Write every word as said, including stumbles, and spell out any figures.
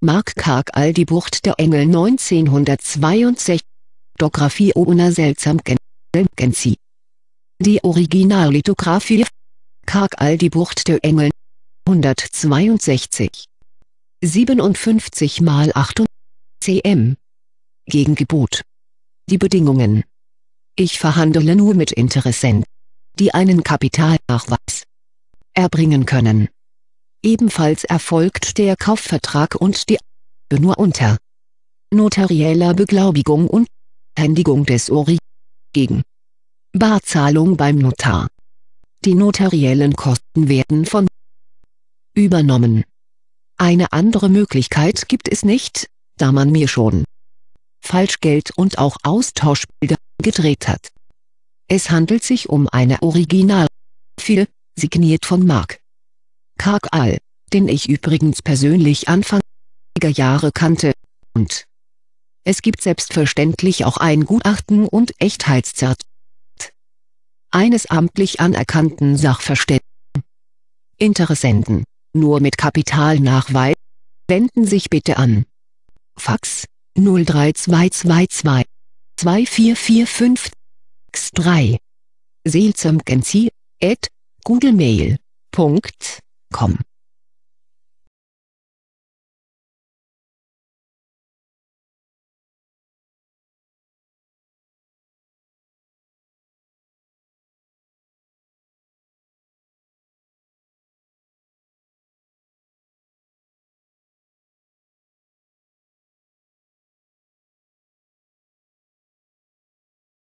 Mark Kark Die Bucht der Engel neunzehnhundertzweiundsechzig. Lithografie ohne Seltsamkeiten. Die Originallithografie. Kark Die Bucht der Engel hundertzweiundsechzig. siebenundfünfzig mal achtundsechzig Zentimeter. Gegengebot. Die Bedingungen. Ich verhandle nur mit Interessenten, die einen Kapitalnachweis erbringen können. Ebenfalls erfolgt der Kaufvertrag und die Abgabe nur unter notarieller Beglaubigung und Händigung des Ori gegen Barzahlung beim Notar. Die notariellen Kosten werden von übernommen. Eine andere Möglichkeit gibt es nicht, da man mir schon Falschgeld und auch Austauschbilder gedreht hat. Es handelt sich um eine Originalfotografie, signiert von Mark Kark, den ich übrigens persönlich Anfang der Jahre kannte, und es gibt selbstverständlich auch ein Gutachten und Echtheitszertifikat eines amtlich anerkannten Sachverständigen. Interessenten, nur mit Kapitalnachweis, wenden sich bitte an Fax null drei zwei zwei zwei zwei vier vier fünf sechs drei seltsamkenzie at googlemail punkt com